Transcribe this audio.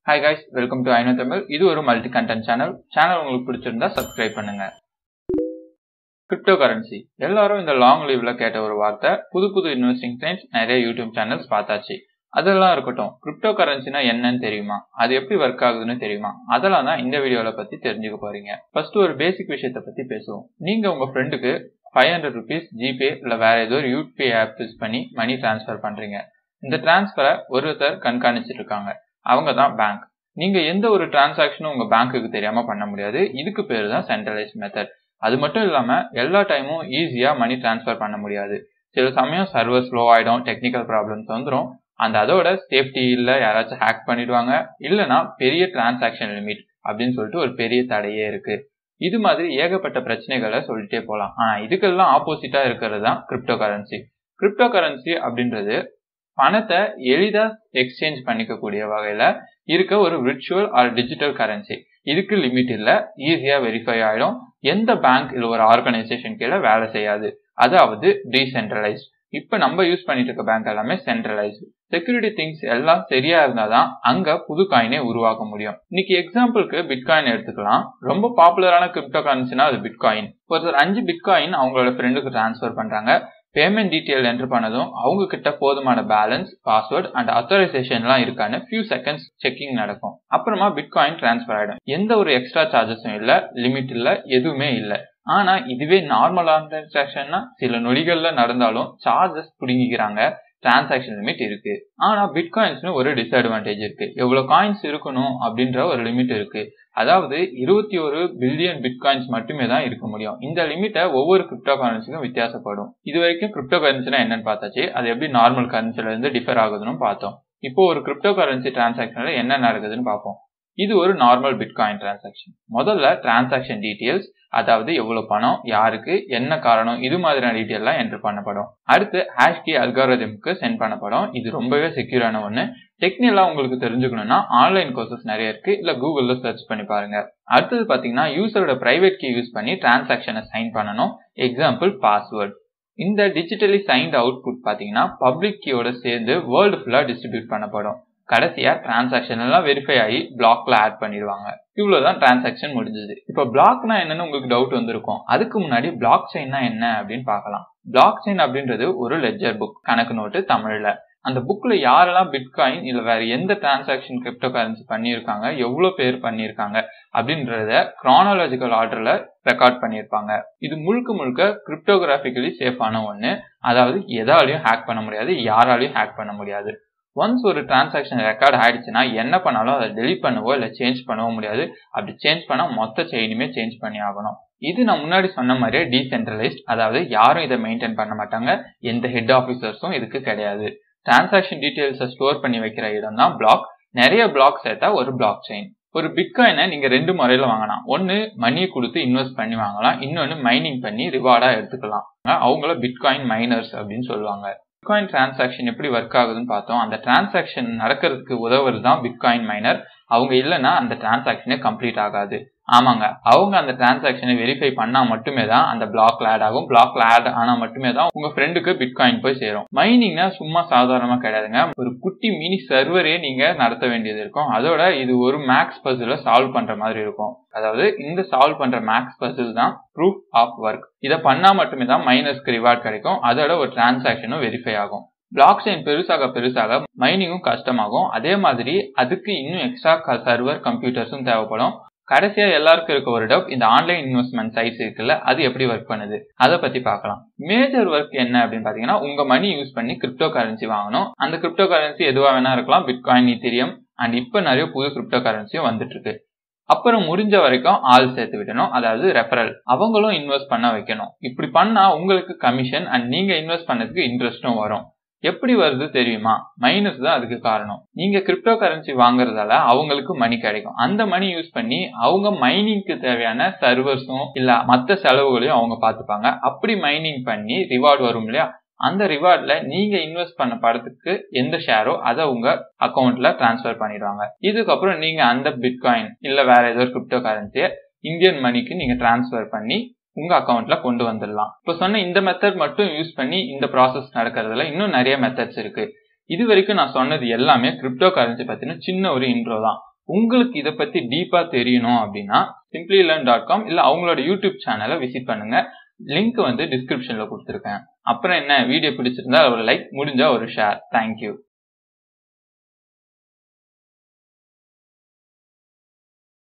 Hi guys, welcome to I know Tamil. இது ஒரு multi content channel. உங்களுக்கு பிடிச்சிருந்தா சப்ஸ்கிரைப் பண்ணுங்க. கிரிப்டோ கரன்சி எல்லாரும் இந்த லாங் லிவ்ல கேட்ட ஒரு வார்த்தை. புது இன்வெஸ்டிங் ட்ரெண்ட்ஸ் நிறைய யூடியூப் சேனல்ஸ் பார்த்தாச்சு. அதெல்லாம் இருக்கட்டும், கிரிப்டோ கரன்சினா என்னன்னு தெரியுமா? அது எப்படி ஒர்க் ஆகுதுன்னு தெரியுமா? அதெல்லாம் தான் இந்த வீடியோல பத்தி தெரிஞ்சுக்க போறீங்க. ஃபர்ஸ்ட் ஒரு பேசிக் விஷயத்தை பத்தி பேசுவோம். நீங்க உங்க ஃப்ரெண்டுக்கு 500 rupees ஜிபே இல்ல வேற ஏதோ ஒரு யூபிஐ ஆப் யூஸ் பண்ணி மணி டிரான்ஸ்ஃபர் பண்றீங்க. இந்த டிரான்ஸ்ஃபரை ஒருத்தர் கண்காணிச்சிட்டு இருக்காங்க. அவங்க தான் பேங்க். நீங்க எந்த ஒரு டிரான்சாக்ஷனும் உங்க பேங்க்குக்கு தெரியாம பண்ண முடியாது. இதுக்கு பேரு தான் சென்ட்ரலைஸ்ட் மெத்தட். அது மட்டும் இல்லாம எல்லா டைமும் ஈஸியா மணி டிரான்ஸ்ஃபர் பண்ண முடியாது. சில சமயம் சர்வர் ஸ்லோ ஆயிடும், டெக்னிக்கல் ப்ராப்ளம்ஸ் வந்துடும். அதோட சேஃப்டி இல்ல, யாராச்சும் ஹேக் பண்ணிடுவாங்க, இல்லனா பெரிய டிரான்சாக்ஷன் லிமிட் அப்படின்னு சொல்லிட்டு ஒரு பெரிய தடையே இருக்கு. இது மாதிரி ஏகப்பட்ட பிரச்சனைகளை சொல்லிட்டே போலாம். ஆனா இதுக்கெல்லாம் ஆப்போசிட்டா இருக்கிறது தான் கிரிப்டோ கரன்சி. கிரிப்டோ கரன்சி அப்படின்றது பணத்தை எளிதா எக்ஸ்சேஞ்ச் பண்ணிக்கக்கூடிய வகையில இருக்க ஒரு விர்ச்சுவல் ஆர் டிஜிட்டல் கரன்சி. இதுக்கு லிமிட் இல்ல, ஈஸியா வெரிஃபை ஆயிடும். எந்த பேங்க் இல்ல ஒரு ஆர்கனைசேஷன் கீழே வேலை செய்யாது. அதாவது டீசென்ட்ரலைஸ்ட். இப்ப நம்ம யூஸ் பண்ணிட்டு இருக்க பேங்க் எல்லாமே சென்ட்ரலைஸ்டு. செக்யூரிட்டி திங்ஸ் எல்லாம் சரியா இருந்தாதான் அங்க புது காயினை உருவாக்க முடியும். இன்னைக்கு எக்ஸாம்பிளுக்கு பிட்காயின் எடுத்துக்கலாம். ரொம்ப பாப்புலரான கிரிப்டோ கரன்சினா அது பிட்காயின். ஒருத்தர் 5 பிட்காயின் அவங்களோட ஃப்ரெண்டுக்கு டிரான்ஸ்ஃபர் பண்றாங்க. பேமெண்ட் டீட்டெயில் என்டர் பண்ணதும் அவங்க கிட்ட போதுமான பேலன்ஸ், பாஸ்வேர்ட் அண்ட் அத்தாரைசேஷன்லாம் இருக்கான்னு ஃபியூ செகண்ட்ஸ் செக்கிங் நடக்கும். அப்புறமா பிட்காயின் டிரான்ஸ்ஃபர் ஆயிடும். எந்த ஒரு எக்ஸ்ட்ரா சார்ஜஸும் இல்ல, லிமிட் இல்ல, எதுவுமே இல்ல. ஆனா இதுவே நார்மலான டிரான்சாக்ஷன்னா சில நொடிகள்ல நடந்தாலும் சார்ஜஸ் புடுங்கிக்கிறாங்க. டிரான்சாக்ஷன் லிமிட் இருக்கு. ஆனா பிட்காயின்ஸ்னு ஒரு டிஸ்அட்வான்டேஜ் இருக்கு. எவ்வளவு காயின்ஸ் இருக்கணும் அப்படின்ற ஒரு லிமிட் இருக்கு. அதாவது 21 பில்லியன் பிட்காயின்ஸ் மட்டுமே தான் இருக்க முடியும். இந்த லிமிட்டை ஒவ்வொரு கிரிப்டோ கரன்சிக்கும் வித்தியாசப்படும். இது வரைக்கும் கிரிப்டோ கரன்சினா என்னன்னு பார்த்தாச்சு. அது எப்படி நார்மல் கரன்சில இருந்து டிஃபர் ஆகுதுன்னு பார்த்தோம். இப்போ ஒரு கிரிப்டோ கரன்சி டிரான்சாக்ஷன்ல என்ன நடக்குதுன்னு பார்ப்போம். இது ஒரு நார்மல் பிட்காயின் டிரான்சாக்ஷன். முதல்ல டிரான்சாக்ஷன் டீடைல்ஸ், அதாவது எவ்வளவு பணம், யாருக்கு, என்ன காரணம், இது மாதிரியான டீடைல்லாம் என்டர் பண்ணப்படும். அடுத்து ஹேஷ் கீ அல்காரிதம்க்கு சென்ட் பண்ணப்படும். இது ரொம்பவே செக்யூரான ஒண்ணு. டெக்னிக்கலா உங்களுக்கு தெரிஞ்சுக்கணும்னா ஆன்லைன் கோர்சஸ் நிறைய இருக்கு, இல்ல கூகுள்ல சர்ச் பண்ணி பாருங்க. அடுத்தது பாத்தீங்கன்னா யூசரோட பிரைவேட் கீ யூஸ் பண்ணி டிரான்சாக்ஷனை சைன் பண்ணணும். Example password. இந்த டிஜிட்டலி சைன்ட் அவுட்புட் பாத்தீங்கன்னா பப்ளிக் கீயோட சேர்ந்து வேர்ல்டு ஃபுல்லா டிஸ்ட்ரிபியூட் பண்ணப்படும். கடைசியா டிரான்சாக்ஷன் எல்லாம் வெரிஃபை ஆகி பிளாக்ல ஆட் பண்ணிடுவாங்க. இவ்வளவுதான் டிரான்சாக்ஷன் முடிஞ்சது. இப்ப பிளாக்னா என்னன்னு உங்களுக்கு டவுட் வந்திருக்கும். அதுக்கு முன்னாடி பிளாக் செயின்னா என்ன அப்படின்னு பார்க்கலாம். பிளாக் செயின் அப்படின்றது ஒரு லெட்ஜர் புக், கணக்கு நோட்டு தமிழ்ல. அந்த புக்ல யாரெல்லாம் பிட்காயின் இல்ல வேற எந்த டிரான்சாக்ஷன் கிரிப்டோ கரன்சி பண்ணிருக்காங்க, எவ்வளவு பேர் பண்ணிருக்காங்க அப்படின்றத கிரானாலஜிக்கல் ஆர்டர்ல ரெக்கார்ட் பண்ணிருப்பாங்க. இது முழுக்க கிரிப்டோகிராபிக்கலி சேஃபான ஒண்ணு. அதாவது எதாலையும் ஹேக் பண்ண முடியாது, யாராலையும் ஹேக் பண்ண முடியாது. ஒன்ஸ் ஒரு டிரான்சாக்ஷன் ரெக்கார்ட் ஆயிடுச்சுன்னா என்ன பண்ணாலும் அதை டெலிட் பண்ணவோ இல்ல சேஞ்ச் பண்ணவோ முடியாது. அப்படி சேஞ்ச் பண்ணா மொத்த செயினுமே சேஞ்ச் பண்ணி ஆகணும். இது நான் முன்னாடி சொன்ன மாதிரியே டீசென்ட்ரலைஸ்ட். அதாவது யாரும் இதை மெயின்டைன் பண்ண மாட்டாங்க. எந்த ஹெட் ஆபீசர்ஸும் இதுக்கு கிடையாது. டிரான்சாக்ஷன் டீடைல்ஸை ஸ்டோர் பண்ணி வைக்கிற இடம் தான் பிளாக். நிறைய பிளாக் சேர்த்தா ஒரு பிளாக் செயின். ஒரு பிட்காயினை நீங்க 2 முறையில வாங்கலாம். ஒன்னு மணியை கொடுத்து இன்வெஸ்ட் பண்ணி வாங்கலாம், இன்னொன்னு மைனிங் பண்ணி ரிவார்டா எடுத்துக்கலாம். அவங்கள பிட்காயின் மைனர்ஸ் அப்படின்னு சொல்லுவாங்க. பிட்காயின் டிரான்சாக்ஷன் எப்படி ஒர்க் ஆகுதுன்னு பார்த்தோம். அந்த டிரான்சாக்ஷன் நடக்கிறதுக்கு உதவுறது தான் பிட்காயின் மைனர். அவங்க இல்லைன்னா அந்த டிரான்சாக்ஷனே கம்ப்ளீட் ஆகாது. ஆமாங்க, அவங்க அந்த டிரான்சாக்ஷனை வெரிஃபை பண்ணா மட்டுமே தான் அந்த பிளாக்ல ஆட் ஆகும். பிளாக்ல ஆட் ஆனா மட்டுமே தான் உங்க ஃப்ரெண்டுக்கு பிட்காயின் போய் சேரும். மைனிங்னா சும்மா சாதாரணமா கிடையாதுங்க. ஒரு குட்டி மினி சர்வரே நீங்க நடத்த வேண்டியது இருக்கும். அதோட இது ஒரு மேக்ஸ் பசில சால்வ் பண்ற மாதிரி இருக்கும். அதாவது இந்த சால்வ் பண்ற மேக்ஸ் பசில் தான் ப்ரூஃப் ஆஃப் ஒர்க். இதை பண்ணா மட்டுமே தான் மைனர்ஸ்க்கு ரிவார்ட் கிடைக்கும். அதோட ஒரு டிரான்சாக்ஷனும் வெரிஃபை ஆகும். பிளாக் செயின் பெருசாக மைனிங்கும் கஷ்டமாகும். அதே மாதிரி அதுக்கு இன்னும் எக்ஸ்ட்ரா சர்வர் கம்ப்யூட்டர்ஸும் தேவைப்படும். கடைசியா எல்லாருக்கும் இருக்க ஒரு டவுட், இந்த ஆன்லைன் இன்வெஸ்ட்மெண்ட் சைட்ஸ் இருக்குல்ல, அது எப்படி ஒர்க் பண்ணுது அதை பத்தி பார்க்கலாம். மேஜர் ஒர்க் என்ன அப்படின்னு பாத்தீங்கன்னா, உங்க மணி யூஸ் பண்ணி கிரிப்டோ கரன்சி வாங்கணும். அந்த கிரிப்டோ கரன்சி எதுவா வேணா இருக்கலாம். பிட்காயின், ஈத்தீரியம் அண்ட் இப்ப நிறைய புது கிரிப்டோ கரன்சியும் வந்துட்டு இருக்கு. அப்புறம் முடிஞ்ச வரைக்கும் ஆள் சேர்த்து விடணும், அதாவது ரெஃபரல். அவங்களும் இன்வெஸ்ட் பண்ண வைக்கணும். இப்படி பண்ணா உங்களுக்கு கமிஷன் அண்ட் நீங்க இன்வெஸ்ட் பண்ணதுக்கு இன்ட்ரெஸ்டும் வரும். எப்படி வருது தெரியுமா? மைனஸ் தான் அதுக்கு காரணம். நீங்க கிரிப்டோ கரன்சி வாங்குறதால அவங்களுக்கு மணி கிடைக்கும். அந்த மணி யூஸ் பண்ணி அவங்க மைனிங்க்கு தேவையான சர்வர்ஸும் இல்ல மற்ற செலவுகளையும் அவங்க பார்த்துப்பாங்க. அப்படி மைனிங் பண்ணி ரிவார்டு வரும் இல்லையா, அந்த ரிவார்ட்ல நீங்க இன்வெஸ்ட் பண்ண படத்துக்கு எந்த ஷேரோ அதை உங்க அக்கௌண்ட்ல டிரான்ஸ்பர் பண்ணிடுவாங்க. இதுக்கப்புறம் நீங்க அந்த பிட்காயின் இல்ல வேற ஏதோ கிரிப்டோ கரன்சியை இந்தியன் மணிக்கு நீங்க டிரான்ஸ்பர் பண்ணி உங்க அக்கௌண்ட்ல கொண்டு வந்துடலாம். இப்ப சொன்ன இந்த மெத்தட் மட்டும் யூஸ் பண்ணி இந்த ப்ராசஸ் நடக்கிறதுல இன்னும் நிறைய மெத்தட்ஸ் இருக்கு. இது வரைக்கும் நான் சொன்னது எல்லாமே கிரிப்டோ கரன்சி பத்தின சின்ன ஒரு இன்ட்ரோ தான். உங்களுக்கு இதை பத்தி டீப்பா தெரியணும் அப்படின்னா simplylearn.com இல்ல அவங்களோட யூடியூப் சேனலை விசிட் பண்ணுங்க. லிங்க் வந்து டிஸ்கிரிப்ஷன்ல கொடுத்துருக்கேன். அப்புறம் என்ன, வீடியோ பிடிச்சிருந்தா ஒரு லைக், முடிஞ்சா ஒரு ஷேர். தேங்க்யூ.